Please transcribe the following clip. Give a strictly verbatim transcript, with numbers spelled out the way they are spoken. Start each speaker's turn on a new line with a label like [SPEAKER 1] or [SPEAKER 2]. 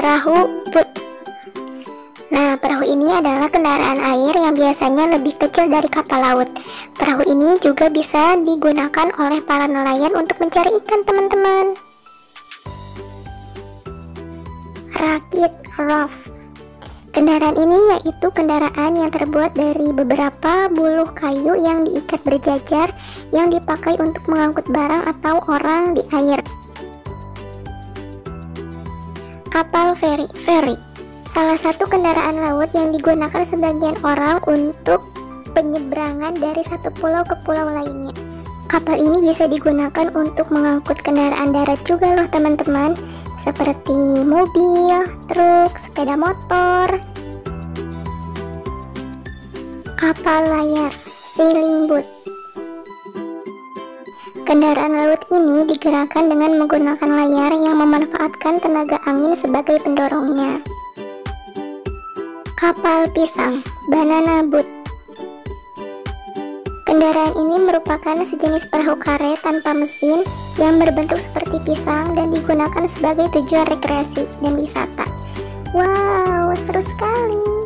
[SPEAKER 1] perahu boat. Nah, perahu ini adalah kendaraan air yang biasanya lebih kecil dari kapal laut. Perahu ini juga bisa digunakan oleh para nelayan untuk mencari ikan, teman-teman. Rakit raft. Kendaraan ini yaitu kendaraan yang terbuat dari beberapa buluh kayu yang diikat berjajar yang dipakai untuk mengangkut barang atau orang di air. Kapal feri. Feri salah satu kendaraan laut yang digunakan sebagian orang untuk penyeberangan dari satu pulau ke pulau lainnya. Kapal ini bisa digunakan untuk mengangkut kendaraan darat juga loh, teman-teman, seperti mobil, truk, sepeda motor. Kapal layar, sailing boat. Kendaraan laut ini digerakkan dengan menggunakan layar yang memanfaatkan tenaga angin sebagai pendorongnya. Kapal pisang, banana boat. Kendaraan ini merupakan sejenis perahu karet tanpa mesin yang berbentuk seperti pisang dan digunakan sebagai tujuan rekreasi dan wisata. Wow, seru sekali!